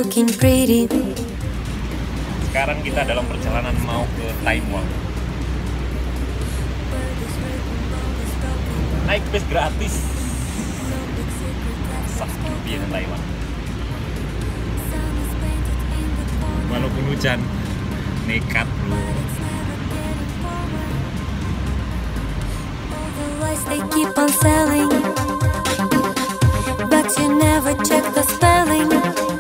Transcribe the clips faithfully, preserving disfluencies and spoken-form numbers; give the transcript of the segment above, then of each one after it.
looking pretty. Sekarang kita dalam perjalanan mau ke Taiwan. Naik bis gratis. Sakit di Taiwan. Walaupun hujan, nekat bro. They keep on selling, but you never check the spelling.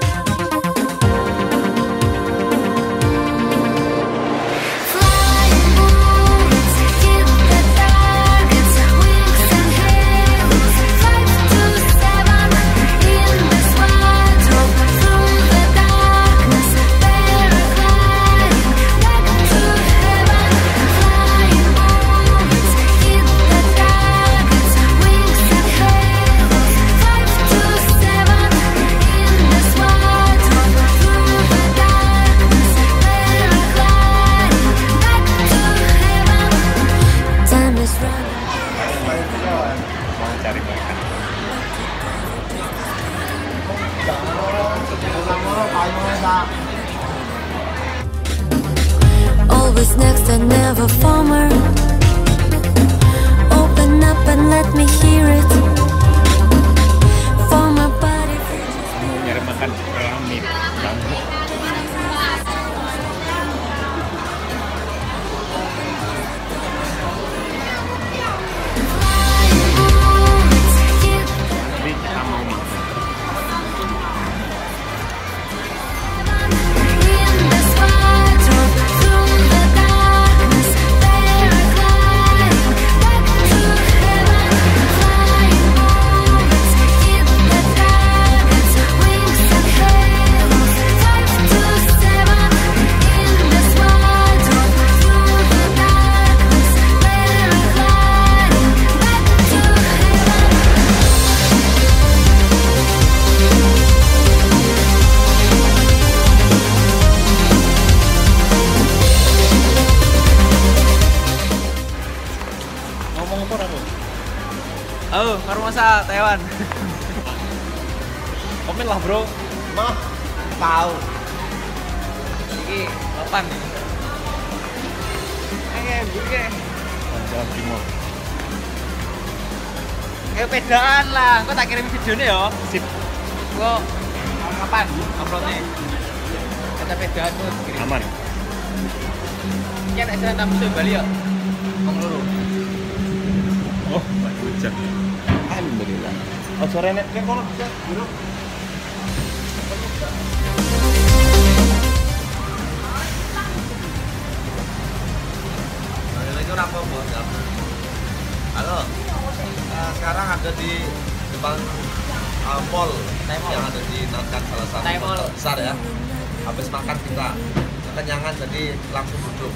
Flying bullets hit the targets, wings and halos, five to seven in the squadron, through the darkness, paragliding back to heaven. Flying bullets hit the targets, wings and halos, five to seven in the squadron, through the darkness, paragliding back to heaven. Time is running. Mau cari makan. Always next and never former. Open up and let me hear it. Former body. Nyari makan ramit bambu. Jadi kita mau makan. In the squadron, through the darkness, paragliding back to heaven. Flying bullets hit the targets, wings and halos, five to seven in the squadron, through the darkness, paragliding back to heaven. Ngomong apa aku? Oh, baru masa Taiwan. Komen lah bro. Mah, tahu. Iki kapan nih? Eh, gue. Jalan Timur. Kayak pedaan lah. Kok tak kirim videonya ya? Sip. Kok kapan uploadnya? Kata pedaan tuh kirim. Aman. Ini ada jalan tamu Bali ya? Ngomong luru. Oh, lagi hujan. Alhamdulillah. Oh, sore nek kayak kono bisa, bro. Itu apa bos? Halo. Nah, sekarang ada di depan uh, mall yang ada di Nankan, salah satu mall besar ya. Habis makan kita kekenyangan jadi langsung duduk.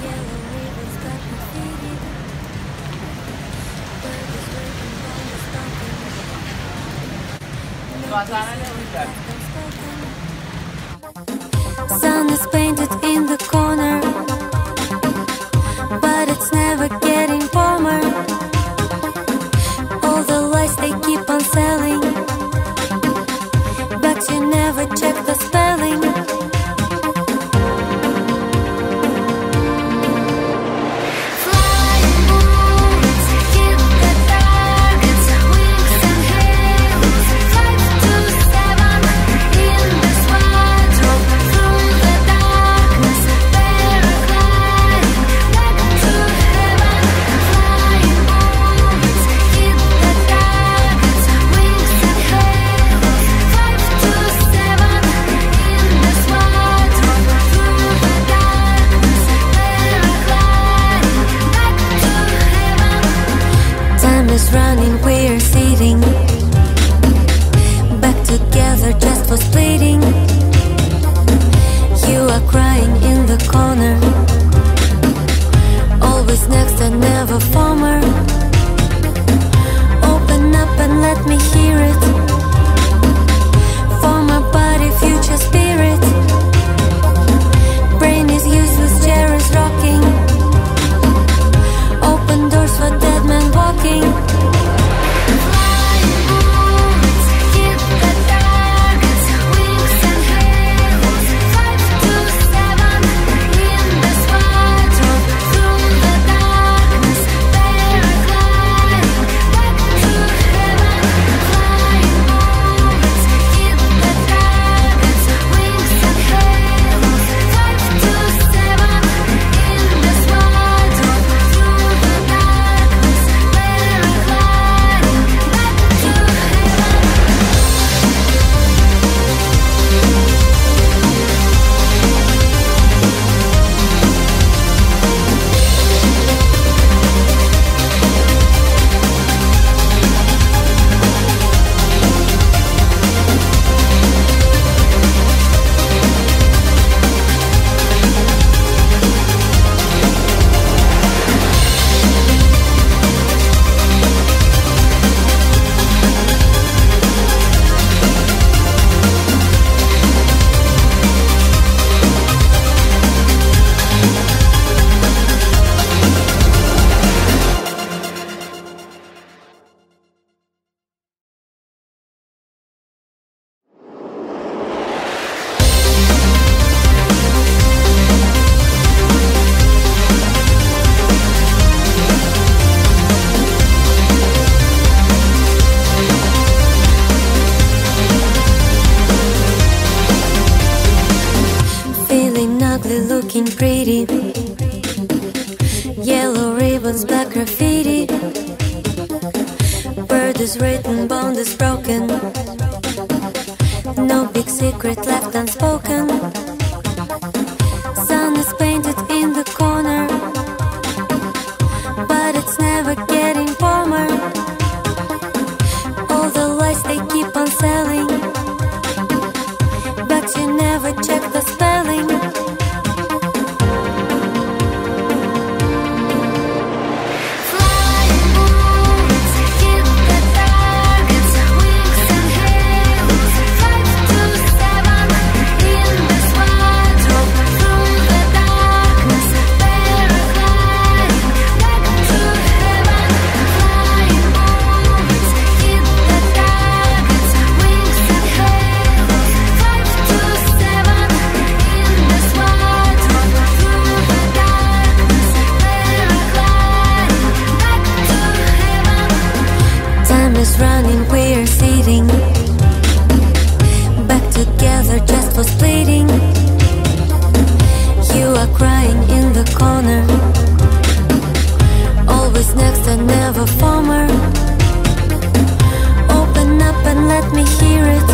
Suasananya hujan. Sun is painted in the corner, but it's never getting warmer. All the lies they keep on selling, but you never check the spelling. Flying bullets hit the targets, wings and halos, five to seven in the squadron, through the darkness, paragliding back to heaven. Flying bullets hit the targets, wings is written, bond is broken. No big secret left unspoken. Sun is painted in the corner, but it's never getting warmer. All the lies they keep on selling, but you never check the spelling. Flying bullets hit the targets, wings and halos. Five to seven in the squadron, through the darkness, paragliding back to heaven. Flying bullets hit the targets, wings and halos. Five to seven in the squadron, through the darkness, paragliding back to heaven. Time is running, we're sitting back together just for splitting. You are crying in the corner, always next and never former. Open up and let me hear it.